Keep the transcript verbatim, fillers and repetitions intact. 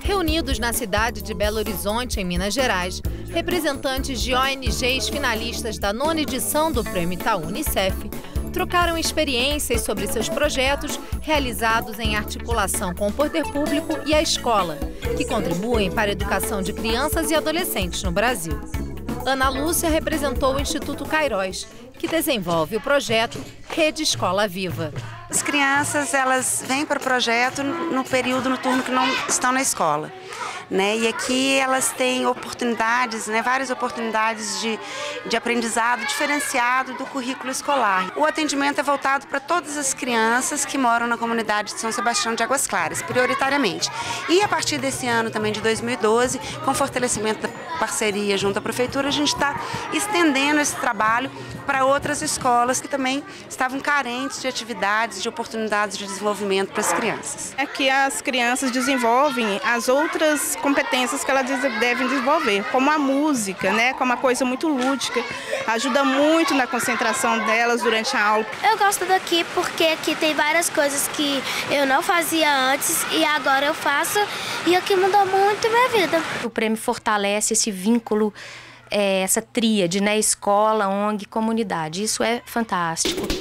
Reunidos na cidade de Belo Horizonte, em Minas Gerais, representantes de O N Gs finalistas da nona edição do Prêmio Itaú Unicef trocaram experiências sobre seus projetos realizados em articulação com o poder público e a escola, que contribuem para a educação de crianças e adolescentes no Brasil. Ana Lúcia representou o Instituto Cairós, que desenvolve o projeto Rede Escola Viva. As crianças, elas vêm para o projeto no período noturno que não estão na escola, né? E aqui elas têm oportunidades, né? Várias oportunidades de, de aprendizado diferenciado do currículo escolar. O atendimento é voltado para todas as crianças que moram na comunidade de São Sebastião de Águas Claras, prioritariamente. E a partir desse ano também, de dois mil e doze, com o fortalecimento da parceria junto à Prefeitura, a gente está estendendo esse trabalho para outras escolas que também estavam carentes de atividades, de oportunidades de desenvolvimento para as crianças. É que as crianças desenvolvem as outras competências que elas devem desenvolver, como a música, né, como uma coisa muito lúdica, ajuda muito na concentração delas durante a aula. Eu gosto daqui porque aqui tem várias coisas que eu não fazia antes e agora eu faço, e aqui mudou muito a minha vida. O prêmio fortalece esse vínculo, é, essa tríade, né, escola, O N G, comunidade. Isso é fantástico.